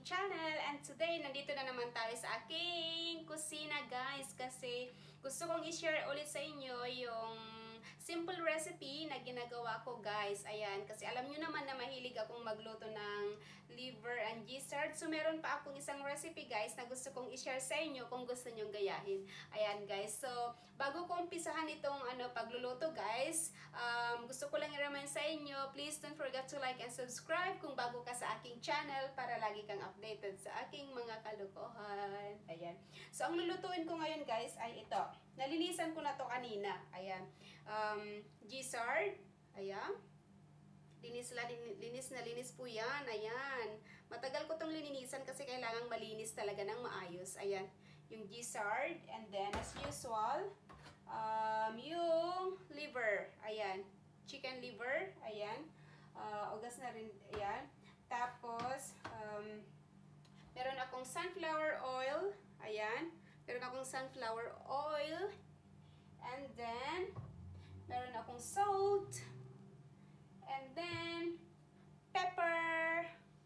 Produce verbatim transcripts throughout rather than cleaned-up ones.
channel. And today, nandito na naman tayo sa aking kusina guys. Kasi gusto kong i-share ulit sa inyo yung simple recipe na ginagawa ko guys. Ayan, kasi alam nyo naman na mahilig akong magluto ng liver and gizzard. So meron pa akong isang recipe guys na gusto kong i-share sa inyo kung gusto nyong gayahin. Ayan guys, so bago ko umpisahan itong ano, pagluluto guys, um, gusto ko lang i-remind sa inyo, please don't forget to like and subscribe kung bago ka sa aking channel para lagi kang updated sa aking mga kalokohan. Ayan. So ang lulutuin ko ngayon guys ay ito. Nalinisan ko na to kanina. Ayan. Um, gizzard. Ayan. Linis, la, linis na linis po yan. Ayan. Matagal ko tong lininisan kasi kailangang malinis talaga ng maayos. Ayan. Yung gizzard. And then, as usual, um, yung liver. Ayan. Chicken liver. Ayan. Uh, ugas na rin. Ayan. Tapos, um, meron akong sunflower oil. Ayan. Meron akong sunflower oil. And then, meron akong salt. And then, pepper.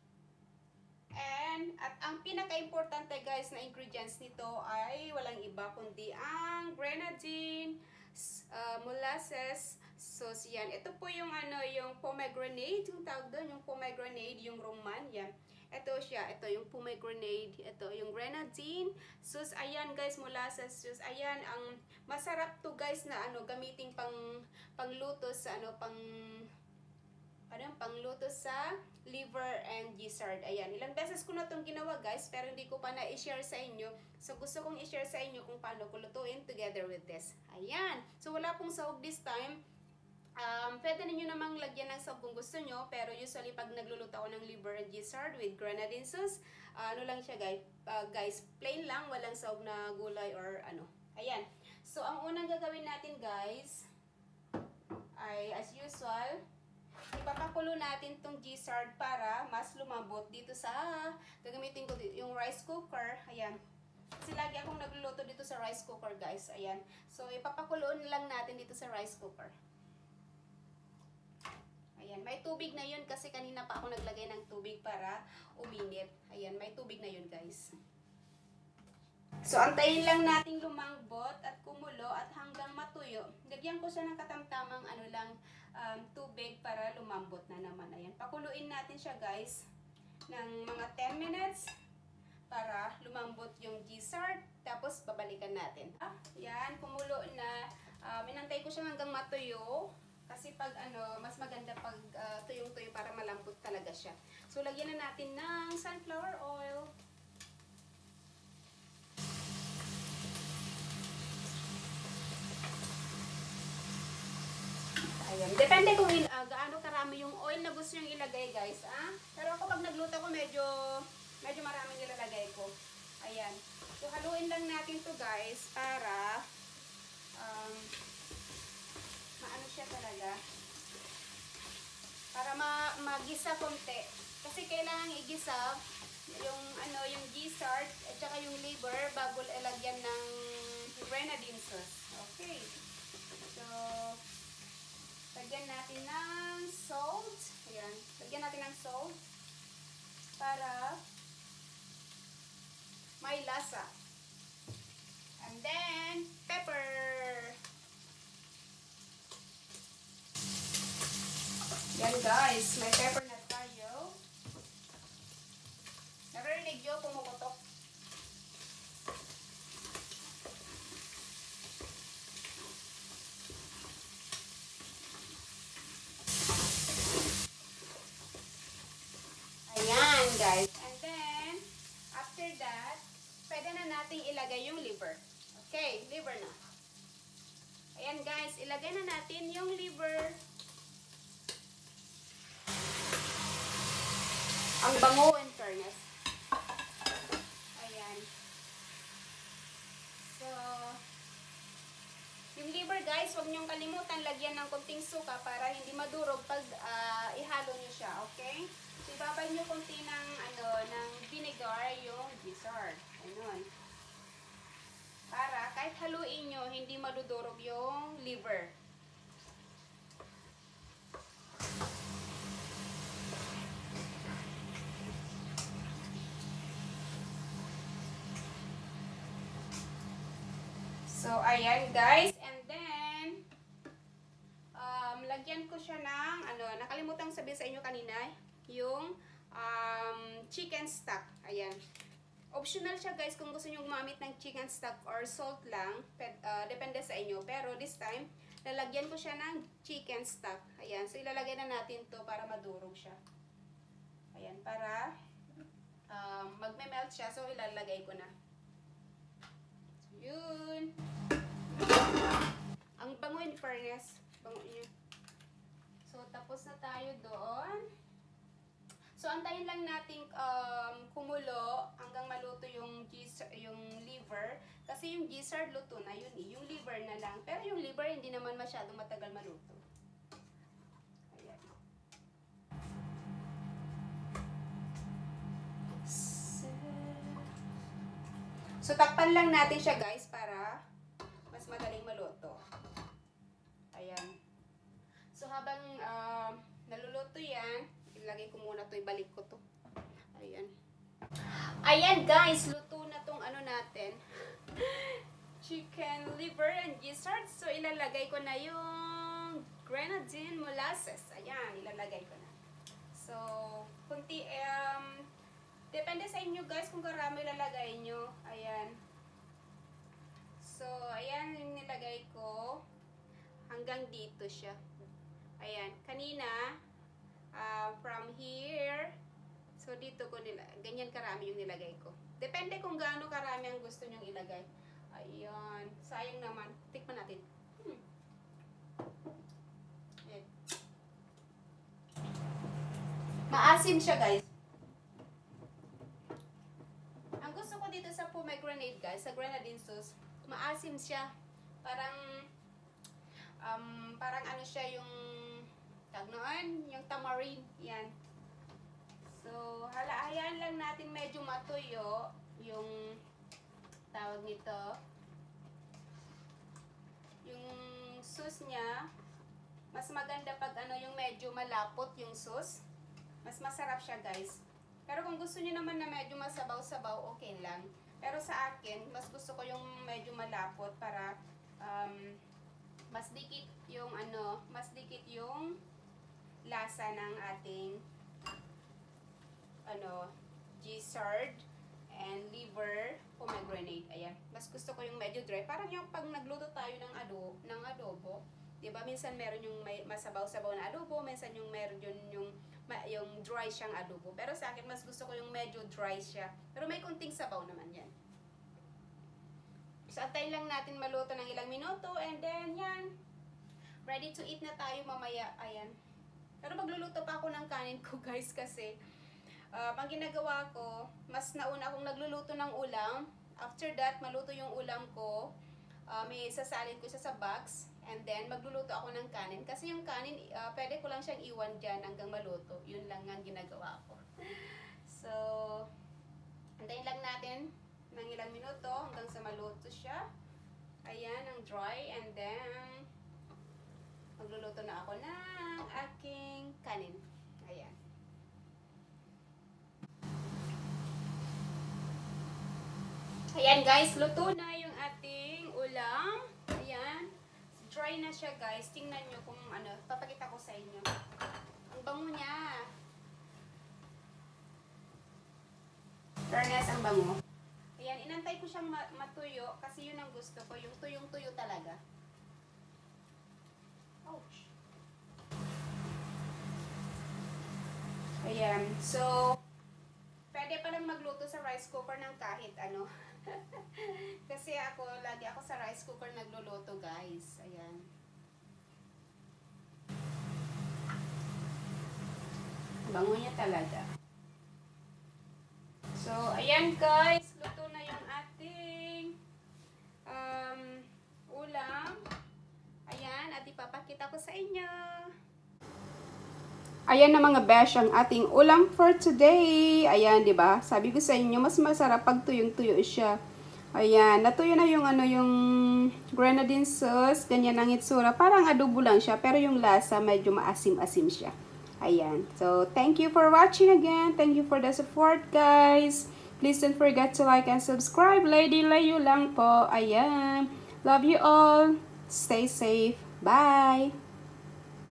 And, at ang pinaka-importante guys na ingredients nito ay walang iba kundi ang grenadine, uh, molasses, sauce yan. Ito po yung ano, yung pomegranate, yung tawag doon, yung pomegranate, yung roman, yan. Ito siya, ito yung pomegranate, ito yung grenadine, sauce, ayan guys, molasses, sauce, ayan, ang masarap to guys na ano, gamitin pang pangluto sa ano, pang ano, pangluto sa liver and gizzard. Ayan, ilang beses ko na itong ginawa guys, pero hindi ko pa na-i-share sa inyo. So, gusto kong i-share sa inyo kung paano ko lutuin together with this. Ayan. So, wala pong sahog this time. Um, pwede ninyo namang lagyan ng sahog kung gusto nyo, pero usually pag nagluluto ako ng liver and gizzard with grenadine sauce, uh, ano lang siya guys, uh, guys, plain lang, walang sahog na gulay or ano. Ayan. So, ang unang gagawin natin guys, ay as usual, ipapakulo natin tong gizzard para mas lumambot dito sa, gagamitin ko dito, yung rice cooker. Ayan. Kasi lagi akong nagluluto dito sa rice cooker guys. Ayan. So, ipapakuloon lang natin dito sa rice cooker. Ayan. May tubig na yun kasi kanina pa ako naglagay ng tubig para uminit. Ayan. May tubig na yun guys. So, antayin lang nating lumangbot at kumulo at hanggang matuyo. Lagyan ko siya ng katamtamang ano lang, um, tubig para lumambot na naman. Ayan. Pakuluin natin siya guys ng mga ten minutes para lumambot yung gizzard. Tapos, babalikan natin. Ah, yan. Kumulo na. Um, inantay ko siya hanggang matuyo. Kasi pag ano, mas maganda pag uh, tuyong-tuyo para malambot talaga siya. So, lagyan na natin ng sunflower oil. Ayan. Depende kung uh, gaano karami yung oil na gusto nyo ilagay guys. Ah? Pero ako pag nagluto ko medyo, medyo maraming ilalagay ko. Ayan. So haluin lang natin to guys para um, maano siya talaga. Para ma magisa konti. Kasi kailangan igisa yung ano yung gizzard at saka yung liver bago ilagyan ng grenadine sauce. Okay. So lagyan natin ng salt. Ayan. Lagyan natin ng salt para may lasa. And then, pepper. Yan guys. May pepper na tayo. Narinig nyo pumuputok. Guys. And then, after that, pwede na natin ilagay yung liver. Okay, liver na. Ayan guys, ilagay na natin yung liver. Ang bango in fairness. Ayan. So, yung liver guys, huwag niyong kalimutan lagyan ng konting suka para hindi madurog pag uh, ihalo niyo siya, okay? So, ibabay nyo konti ng, ano, ng vinegar yung gizzard. Ayun. Para kahit haluin nyo, hindi madudurog yung liver. So, ayan guys. And then, um, lagyan ko siya ng, ano, nakalimutan sabihin sa inyo kanina, yung um, chicken stock. Ayan. Optional siya guys kung gusto nyo gumamit ng chicken stock or salt lang. Uh, depende sa inyo. Pero this time, lalagyan ko siya ng chicken stock. Ayan. So, ilalagay na natin to para madurog siya. Ayan. Para um, magme-melt siya. So, ilalagay ko na. So, yun. Ang bango in fairness. Bango niya. So, tapos na tayo doon. So, antayin lang natin um, kumulo hanggang maluto yung, yung liver. Kasi yung gizzard luto na yun eh. Yung liver na lang. Pero yung liver hindi naman masyadong matagal maluto. Ayan. So, takpan lang natin siya guys para mas madaling maluto. Ayan. So, habang uh, naluluto yan, ilagay ko muna to, ibalik ko to. Ayan. Ayan guys, luto na tong ano natin. Chicken liver and gizzard. So, ilalagay ko na yung grenadine molasses. Ayan, ilalagay ko na. So, kunti, um, depende sa inyo guys kung karami ilalagay nyo. Ayan. So, ayan yung nilagay ko. Hanggang dito siya. Ayan. Kanina, Uh, from here, so dito ko nila, ganyan karami yung nilagay ko. Depende kung gaano karami ang gusto nyong ilagay. Ayan, sayang naman. Tikman natin. Hmm. Ayan. Maasim siya guys. Ang gusto ko dito sa pomegranate guys, sa grenadine sauce, maasim siya. Parang, um, parang ano siya yung tag noon, yung tamarind, yan. So, halahayaan lang natin medyo matuyo yung tawag nito. Yung sauce niya, mas maganda pag ano yung medyo malapot yung sauce. Mas masarap siya guys. Pero kung gusto niyo naman na medyo masabaw-sabaw, okay lang. Pero sa akin, mas gusto ko yung medyo malapot para um, mas dikit yung ano, mas dikit yung lasa ng ating ano, gizzard and liver pomegranate. Ayan. Mas gusto ko yung medyo dry. Parang yung pag nagluto tayo ng adobo, ng adobo, 'di ba? Minsan meron yung may masabaw-sabaw na adobo, minsan yung meron yun yung yung dry siyang adobo. Pero sa akin mas gusto ko yung medyo dry siya. Pero may kunting sabaw naman 'yan. So antayin lang natin maluto ng ilang minuto and then 'yan. Ready to eat na tayo mamaya. Ayan. Pero magluluto pa ako ng kanin ko guys kasi uh, pag ginagawa ko, mas nauna akong nagluluto ng ulam. After that, maluto yung ulam ko. Uh, may sasalin ko siya sa box. And then, magluluto ako ng kanin. Kasi yung kanin, uh, pwede ko lang siyang iwan dyan hanggang maluto. Yun lang ang ginagawa ko. So, antayin lang natin ng ilang minuto hanggang sa maluto siya. Ayan, ang dry. And then, magluluto na ako ng aking kanin. Ayan. Ayan guys, luto na yung ating ulam. Ayan. Dry na siya guys. Tingnan nyo kung ano. Papakita ko sa inyo. Ang bango niya. Fairness, ang bango. Ayan, inantay ko siyang matuyo kasi yun ang gusto ko. Yung tuyong-tuyo talaga. Ouch. Ayan. So, pwede palang magluto sa rice cooker ng kahit ano. Kasi ako, lagi ako sa rice cooker nagluluto, guys. Ayan. Bango niya talaga. So, ayan guys. Luto na yung ating um, ulam. Ayan. At ipapakita ko sa inyo. Ayan na mga besh ang ating ulam for today. Ayan, 'di ba? Sabi ko sa inyo, mas masarap pag tuyong-tuyo siya. Ayan, natuyo na yung ano yung grenadine sauce, ganyan ang itsura. Parang adobo lang siya, pero yung lasa medyo maasim-asim siya. Ayan. So, thank you for watching again. Thank you for the support, guys. Please don't forget to like and subscribe. Lady Layo lang po. Ayan. Love you all. Stay safe. Bye!